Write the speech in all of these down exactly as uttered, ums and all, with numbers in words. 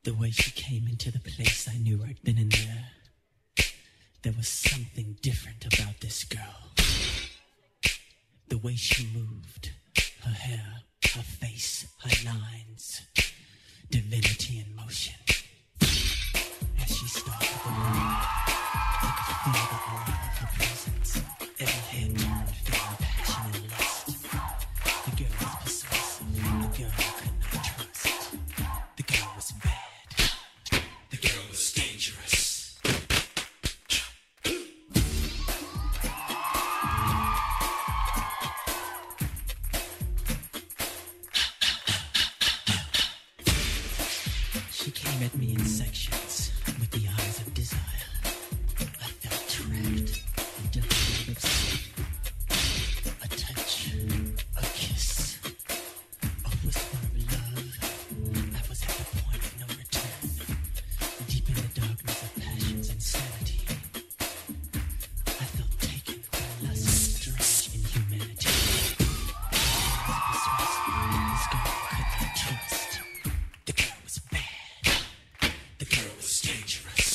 The way she came into the place, I knew right then and there. There was something different about this girl. The way she moved, her hair, her face, her lines, divinity in motion. As she stalked the room, I could feel the aura of her presence. Every head turned, feeling passion and lust. The girl was persuasive, the girl I could not trust. The girl was bad, the girl was dangerous. She came at me in sections with the eyes of desire. I felt trapped into the web of sleep. A touch, a kiss, a whisper of love. I was at the point of no return, deep in the darkness of passion's insanity. I felt taken by lust's strange inhumanity. I was persuasive. This girl I could not trust. The girl was bad. The girl was dangerous.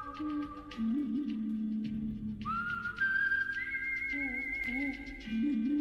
Mm-hmm.